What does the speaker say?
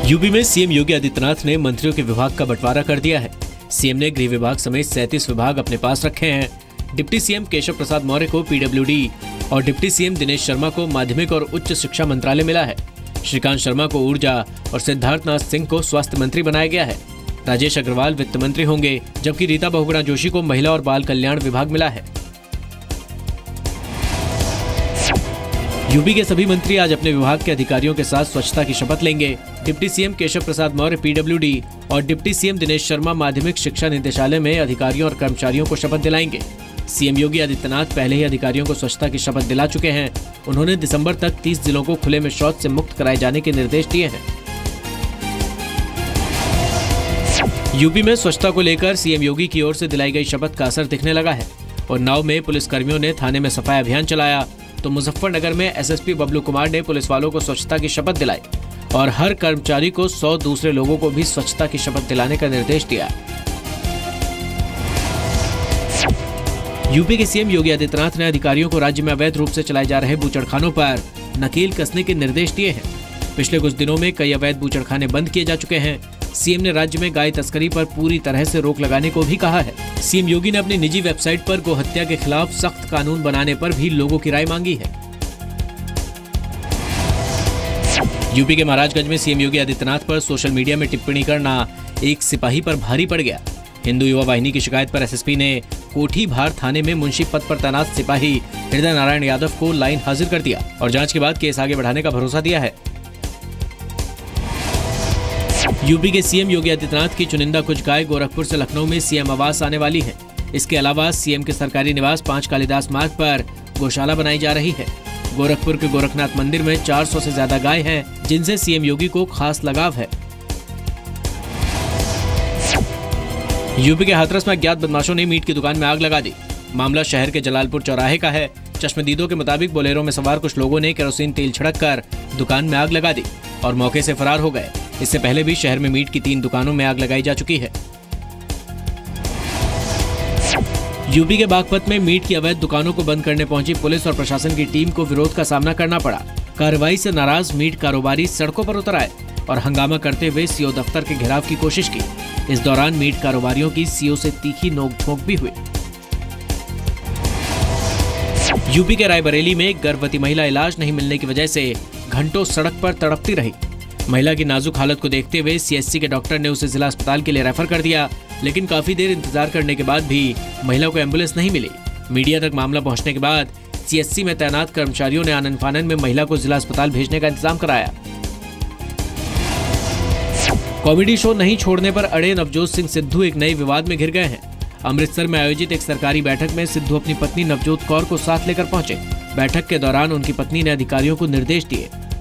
UP में CM Yogi Adityanath ने मंत्रियों के विभाग का बंटवारा कर दिया है। सीएम ने गृह विभाग समेत 37 विभाग अपने पास रखे हैं। डिप्टी सीएम केशव प्रसाद मौर्य को पीडब्ल्यूडी और डिप्टी सीएम दिनेश शर्मा को माध्यमिक और उच्च शिक्षा मंत्रालय मिला है। श्रीकांत शर्मा को ऊर्जा और सिद्धार्थनाथ सिंह को स्वास्थ्य मंत्री बनाया गया है। राजेश अग्रवाल वित्त मंत्री होंगे, जबकि रीता बहुगुणा जोशी को महिला और बाल कल्याण विभाग मिला है। यूपी के सभी मंत्री आज अपने विभाग के अधिकारियों के साथ स्वच्छता की शपथ लेंगे। Deputy CM Keshav Prasad Maurya PWD और डिप्टी सीएम दिनेश शर्मा माध्यमिक शिक्षा निदेशालय में अधिकारियों और कर्मचारियों को शपथ दिलाएंगे। सीएम योगी आदित्यनाथ पहले ही अधिकारियों को स्वच्छता की शपथ दिला चुके हैं। उन्होंने दिसंबर तक 30 जिलों को खुले में शौच से मुक्त कराए जाने के निर्देश दिए हैं। यूपी में स्वच्छता को लेकर सीएम योगी की ओर से दिलाई गई शपथ का असर दिखने लगा है। उन्नाव में पुलिसकर्मियों ने थाने में सफाई अभियान चलाया, तो मुजफ्फरनगर में एसएसपी बबलू कुमार ने पुलिस वालों को स्वच्छता की शपथ दिलाई और हर कर्मचारी को 100 दूसरे लोगों को भी स्वच्छता की शपथ दिलाने का निर्देश दिया। यूपी के सीएम योगी आदित्यनाथ ने अधिकारियों को राज्य में अवैध रूप से चलाए जा रहे बूचड़खानों पर नकेल कसने के निर्देश दिए हैं। पिछले कुछ दिनों में कई अवैध बूचड़खाने बंद किए जा चुके हैं। सीएम ने राज्य में गाय तस्करी पर पूरी तरह से रोक लगाने को भी कहा है। सीएम योगी ने अपनी निजी वेबसाइट पर गोहत्या के खिलाफ सख्त कानून बनाने पर भी लोगों की राय मांगी है। यूपी के महाराजगंज में सीएम योगी आदित्यनाथ पर सोशल मीडिया में टिप्पणी करना एक सिपाही पर भारी पड़ गया। हिंदू युवा वाहिनी की शिकायत पर एसएसपी ने कोठी भार थाने में मुंशी पद पर तैनात सिपाही हृदय नारायण यादव को लाइन हाजिर कर दिया और जांच के बाद केस आगे बढ़ाने का भरोसा दिया है। यूपी के सीएम योगी आदित्यनाथ की चुनिंदा कुछ गाय गोरखपुर से लखनऊ में सीएम आवास आने वाली है। इसके अलावा सीएम के सरकारी निवास 5 कालिदास मार्ग पर गौशाला बनाई जा रही है। गोरखपुर के गोरखनाथ मंदिर में 400 से ज्यादा गाय हैं, जिनसे सीएम योगी को खास लगाव है। यूपी के हाथरस में अज्ञात बदमाशों ने मीट की दुकान में आग लगा दी। मामला शहर के जलालपुर चौराहे का है। चश्मदीदों के मुताबिक बोलेरो में सवार कुछ लोगों ने केरोसिन तेल छिड़ककर दुकान में आग लगा दी और मौके से फरार हो गए। इससे पहले भी शहर में मीट की 3 दुकानों में आग लगाई जा चुकी है। यूपी के बागपत में मीट की अवैध दुकानों को बंद करने पहुंची पुलिस और प्रशासन की टीम को विरोध का सामना करना पड़ा। कार्रवाई से नाराज मीट कारोबारी सड़कों पर उतर आए और हंगामा करते हुए सीओ दफ्तर के घेराव की कोशिश की। इस दौरान मीट कारोबारियों की सीओ से तीखी नोकझोंक भी हुई। यूपी के रायबरेली में एक गर्भवती महिला इलाज नहीं मिलने की वजह से घंटों सड़क पर तड़पती रही। महिला की नाजुक हालत को देखते हुए सीएचसी के डॉक्टर ने उसे जिला अस्पताल के लिए रेफर कर दिया, लेकिन काफी देर इंतजार करने के बाद भी महिला को एम्बुलेंस नहीं मिली। मीडिया तक मामला पहुंचने के बाद सीएचसी में तैनात कर्मचारियों ने आनन फानन में महिला को जिला अस्पताल भेजने का इंतजाम कराया। कॉमेडी शो नहीं छोड़ने पर अड़े नवजोत सिंह सिद्धू एक नए विवाद में घिर गए हैं। अमृतसर में आयोजित एक सरकारी बैठक में सिद्धू अपनी पत्नी नवजोत कौर को साथ लेकर पहुंचे। बैठक के दौरान उनकी पत्नी ने अधिकारियों को निर्देश दिए